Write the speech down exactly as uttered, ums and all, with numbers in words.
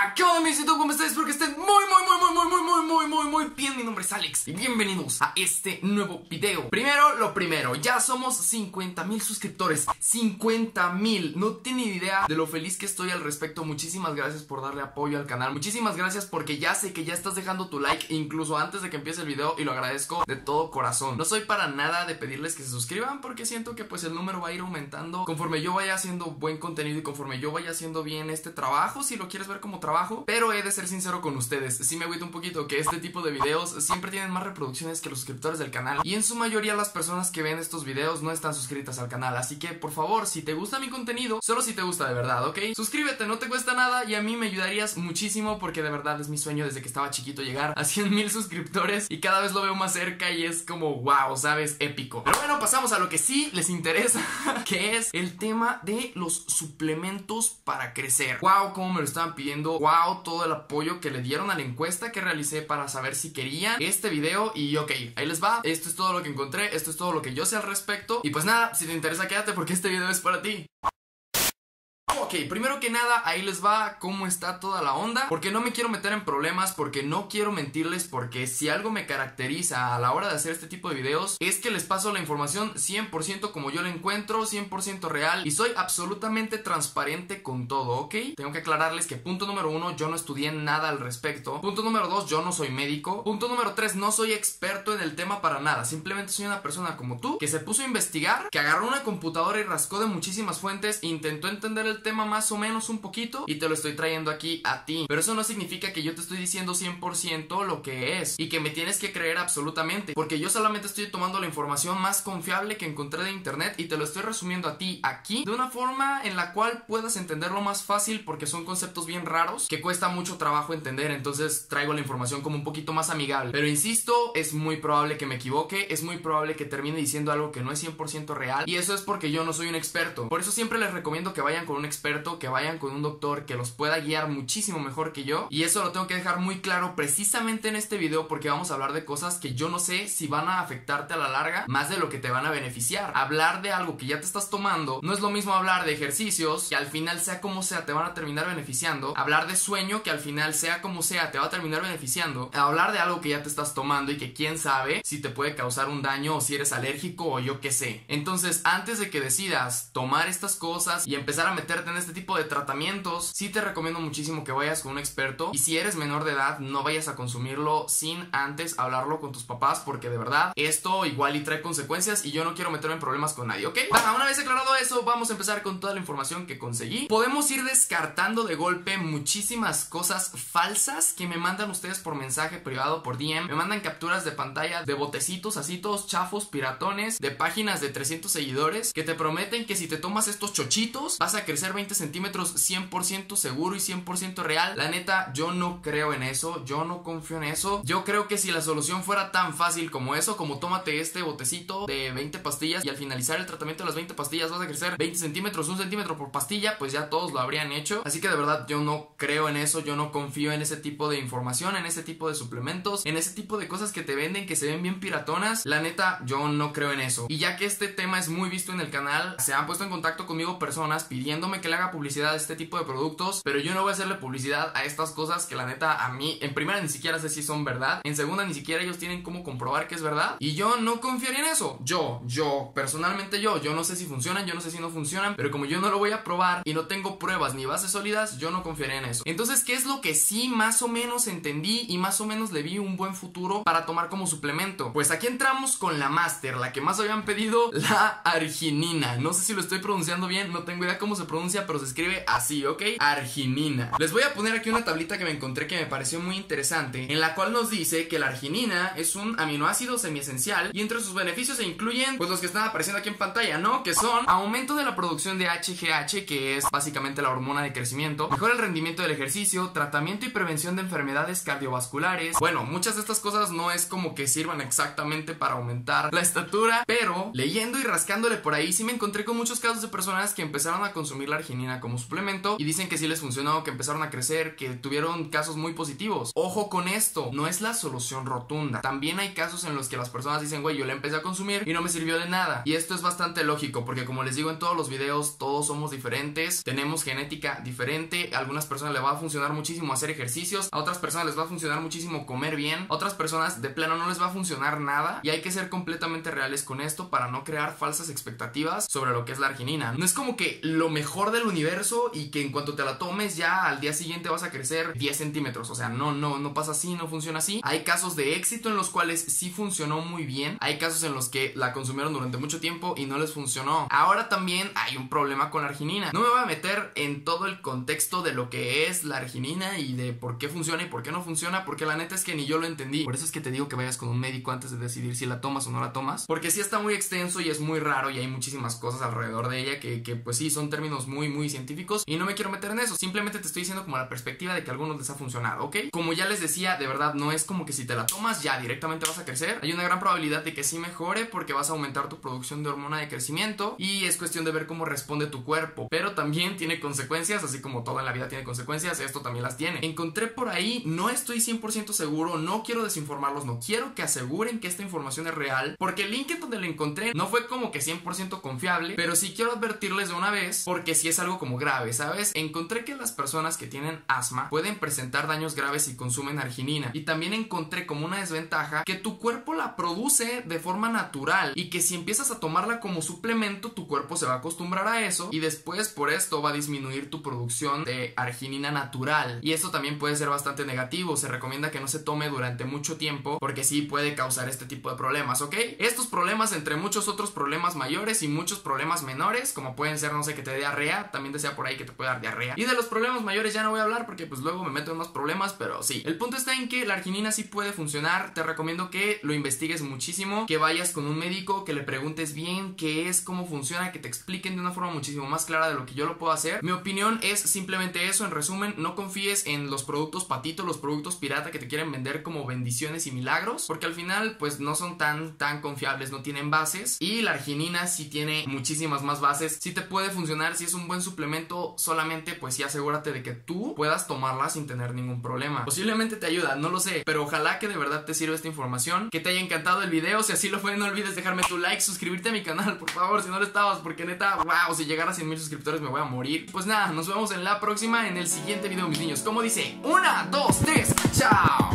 Hola, ¿qué onda mis YouTube? ¿Cómo estáis? Espero que estén muy, muy, muy, muy, muy, muy, muy, muy, muy, muy bien. Mi nombre es Alex y bienvenidos a este nuevo video. Primero, lo primero, ya somos cincuenta mil suscriptores. cincuenta mil, no tienen idea de lo feliz que estoy al respecto. Muchísimas gracias por darle apoyo al canal. Muchísimas gracias porque ya sé que ya estás dejando tu like incluso antes de que empiece el video, y lo agradezco de todo corazón. No soy para nada de pedirles que se suscriban porque siento que pues el número va a ir aumentando conforme yo vaya haciendo buen contenido y conforme yo vaya haciendo bien este trabajo, si lo quieres ver como trabajo. Pero he de ser sincero con ustedes, sí me agüito un poquito que este tipo de videos siempre tienen más reproducciones que los suscriptores del canal, y en su mayoría las personas que ven estos videos no están suscritas al canal. Así que por favor, si te gusta mi contenido, solo si te gusta de verdad, ¿ok? Suscríbete, no te cuesta nada y a mí me ayudarías muchísimo, porque de verdad es mi sueño desde que estaba chiquito llegar a cien mil suscriptores, y cada vez lo veo más cerca y es como wow, ¿sabes? Épico. Pero bueno, pasamos a lo que sí les interesa, que es el tema de los suplementos para crecer. Wow, cómo me lo estaban pidiendo. Wow, todo el apoyo que le dieron a la encuesta que realicé para saber si querían este video. Y ok, ahí les va. Esto es todo lo que encontré, esto es todo lo que yo sé al respecto. Y pues nada, si te interesa quédate porque este video es para ti. Ok, primero que nada, ahí les va cómo está toda la onda, porque no me quiero meter en problemas, porque no quiero mentirles, porque si algo me caracteriza a la hora de hacer este tipo de videos es que les paso la información cien por ciento como yo la encuentro, cien por ciento real, y soy absolutamente transparente con todo, ¿ok? Tengo que aclararles que punto número uno, yo no estudié nada al respecto. Punto número dos, yo no soy médico. Punto número tres, no soy experto en el tema para nada, simplemente soy una persona como tú que se puso a investigar, que agarró una computadora y rascó de muchísimas fuentes, intentó entender el tema más o menos un poquito y te lo estoy trayendo aquí a ti. Pero eso no significa que yo te estoy diciendo cien por ciento lo que es y que me tienes que creer absolutamente, porque yo solamente estoy tomando la información más confiable que encontré de internet y te lo estoy resumiendo a ti aquí de una forma en la cual puedas entenderlo más fácil, porque son conceptos bien raros que cuesta mucho trabajo entender. Entonces traigo la información como un poquito más amigable, pero insisto, es muy probable que me equivoque, es muy probable que termine diciendo algo que no es cien por ciento real, y eso es porque yo no soy un experto. Por eso siempre les recomiendo que vayan con un experto, que vayan con un doctor que los pueda guiar muchísimo mejor que yo, y eso lo tengo que dejar muy claro precisamente en este video, porque vamos a hablar de cosas que yo no sé si van a afectarte a la larga más de lo que te van a beneficiar. Hablar de algo que ya te estás tomando no es lo mismo hablar de ejercicios que al final, sea como sea, te van a terminar beneficiando, hablar de sueño que al final, sea como sea, te va a terminar beneficiando, hablar de algo que ya te estás tomando y que quién sabe si te puede causar un daño o si eres alérgico o yo qué sé. Entonces, antes de que decidas tomar estas cosas y empezar a meterte en este tipo de tratamientos, sí te recomiendo muchísimo que vayas con un experto, y si eres menor de edad no vayas a consumirlo sin antes hablarlo con tus papás, porque de verdad esto igual y trae consecuencias y yo no quiero meterme en problemas con nadie, ¿ok? Bueno, una vez aclarado eso, vamos a empezar con toda la información que conseguí. Podemos ir descartando de golpe muchísimas cosas falsas que me mandan ustedes por mensaje privado, por D M, me mandan capturas de pantalla de botecitos así todos chafos, piratones, de páginas de trescientos seguidores que te prometen que si te tomas estos chochitos vas a crecer veinte centímetros cien por ciento seguro y cien por ciento real. La neta, yo no creo en eso, yo no confío en eso. Yo creo que si la solución fuera tan fácil como eso, como tómate este botecito de veinte pastillas y al finalizar el tratamiento de las veinte pastillas vas a crecer veinte centímetros, un centímetro por pastilla, pues ya todos lo habrían hecho. Así que de verdad yo no creo en eso, yo no confío en ese tipo de información, en ese tipo de suplementos, en ese tipo de cosas que te venden que se ven bien piratonas. La neta, yo no creo en eso. Y ya que este tema es muy visto en el canal, se han puesto en contacto conmigo personas pidiéndome que le haga publicidad a este tipo de productos, pero yo no voy a hacerle publicidad a estas cosas que la neta a mí, en primera, ni siquiera sé si son verdad, en segunda, ni siquiera ellos tienen cómo comprobar que es verdad, y yo no confiaría en eso. Yo, yo, personalmente yo, yo no sé si funcionan, yo no sé si no funcionan, pero como yo no lo voy a probar y no tengo pruebas ni bases sólidas, yo no confiaría en eso. Entonces, ¿qué es lo que sí más o menos entendí y más o menos le vi un buen futuro para tomar como suplemento? Pues aquí entramos con la Master, la que más habían pedido, la arginina. No sé si lo estoy pronunciando bien, no tengo idea cómo se pronuncia, pero se escribe así, ¿ok? Arginina. Les voy a poner aquí una tablita que me encontré que me pareció muy interesante, en la cual nos dice que la arginina es un aminoácido semiesencial, y entre sus beneficios se incluyen pues los que están apareciendo aquí en pantalla, ¿no? Que son aumento de la producción de H G H, que es básicamente la hormona de crecimiento, mejora el rendimiento del ejercicio, tratamiento y prevención de enfermedades cardiovasculares. Bueno, muchas de estas cosas no es como que sirvan exactamente para aumentar la estatura, pero leyendo y rascándole por ahí sí me encontré con muchos casos de personas que empezaron a consumir la arginina arginina como suplemento y dicen que sí les funcionó, que empezaron a crecer, que tuvieron casos muy positivos. Ojo con esto, no es la solución rotunda. También hay casos en los que las personas dicen, güey, yo la empecé a consumir y no me sirvió de nada. Y esto es bastante lógico porque, como les digo en todos los videos, todos somos diferentes, tenemos genética diferente. A algunas personas les va a funcionar muchísimo hacer ejercicios, a otras personas les va a funcionar muchísimo comer bien, a otras personas de plano no les va a funcionar nada, y hay que ser completamente reales con esto para no crear falsas expectativas sobre lo que es la arginina. No es como que lo mejor del universo y que en cuanto te la tomes ya al día siguiente vas a crecer diez centímetros. O sea, no, no, no pasa así, no funciona así. Hay casos de éxito en los cuales sí funcionó muy bien, hay casos en los que la consumieron durante mucho tiempo y no les funcionó. Ahora también hay un problema con la arginina. No me voy a meter en todo el contexto de lo que es la arginina y de por qué funciona y por qué no funciona, porque la neta es que ni yo lo entendí. Por eso es que te digo que vayas con un médico antes de decidir si la tomas o no la tomas, porque sí está muy extenso y es muy raro y hay muchísimas cosas alrededor de ella que, que pues sí, son términos muy muy científicos y no me quiero meter en eso. Simplemente te estoy diciendo como la perspectiva de que a algunos les ha funcionado, ¿ok? Como ya les decía, de verdad no es como que si te la tomas ya directamente vas a crecer. Hay una gran probabilidad de que sí mejore porque vas a aumentar tu producción de hormona de crecimiento y es cuestión de ver cómo responde tu cuerpo, pero también tiene consecuencias, así como todo en la vida tiene consecuencias, esto también las tiene. Encontré por ahí, no estoy cien por ciento seguro, no quiero desinformarlos, no quiero que aseguren que esta información es real, porque el link en donde lo encontré no fue como que cien por ciento confiable, pero sí quiero advertirles de una vez porque sí es algo como grave, ¿sabes? Encontré que las personas que tienen asma pueden presentar daños graves si consumen arginina, y también encontré como una desventaja que tu cuerpo la produce de forma natural y que si empiezas a tomarla como suplemento tu cuerpo se va a acostumbrar a eso y después por esto va a disminuir tu producción de arginina natural, y esto también puede ser bastante negativo. Se recomienda que no se tome durante mucho tiempo porque sí puede causar este tipo de problemas, ¿ok? Estos problemas, entre muchos otros problemas mayores y muchos problemas menores, como pueden ser, no sé, que te dé diarrea, también decía por ahí que te puede dar diarrea, y de los problemas mayores ya no voy a hablar porque pues luego me meto en más problemas, pero sí, el punto está en que la arginina sí puede funcionar. Te recomiendo que lo investigues muchísimo, que vayas con un médico, que le preguntes bien qué es, cómo funciona, que te expliquen de una forma muchísimo más clara de lo que yo lo puedo hacer. Mi opinión es simplemente eso. En resumen, no confíes en los productos patitos, los productos pirata que te quieren vender como bendiciones y milagros, porque al final pues no son tan tan confiables, no tienen bases, y la arginina sí tiene muchísimas más bases, sí te puede funcionar, si es un buen suplemento, solamente pues sí asegúrate de que tú puedas tomarla sin tener ningún problema. Posiblemente te ayuda, no lo sé, pero ojalá que de verdad te sirva esta información, que te haya encantado el video. Si así lo fue, no olvides dejarme tu like, suscribirte a mi canal, por favor, si no lo estabas, porque neta, wow, si llegara a cien mil suscriptores me voy a morir. Pues nada, nos vemos en la próxima, en el siguiente video, mis niños. Como dice, una, dos, tres, chao.